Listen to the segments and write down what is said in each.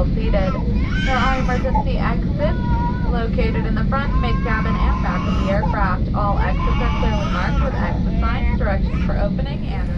seated. There are emergency exits located in the front, mid-cabin, and back of the aircraft. All exits are clearly marked with exit signs, directions for opening, and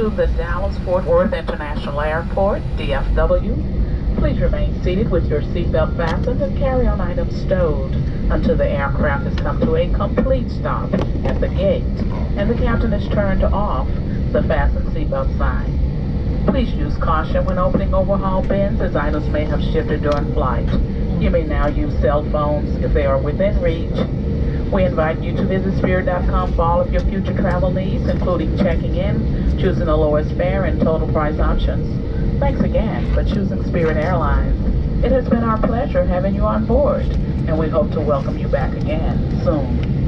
to the Dallas-Fort Worth International Airport, DFW. Please remain seated with your seatbelt fastened and carry-on items stowed until the aircraft has come to a complete stop at the gate and the captain has turned off the fasten seatbelt sign. Please use caution when opening overhaul bins as items may have shifted during flight. You may now use cell phones if they are within reach. We invite you to visit Spirit.com for all of your future travel needs, including checking in, choosing the lowest fare, and total price options. Thanks again for choosing Spirit Airlines. It has been our pleasure having you on board, and we hope to welcome you back again soon.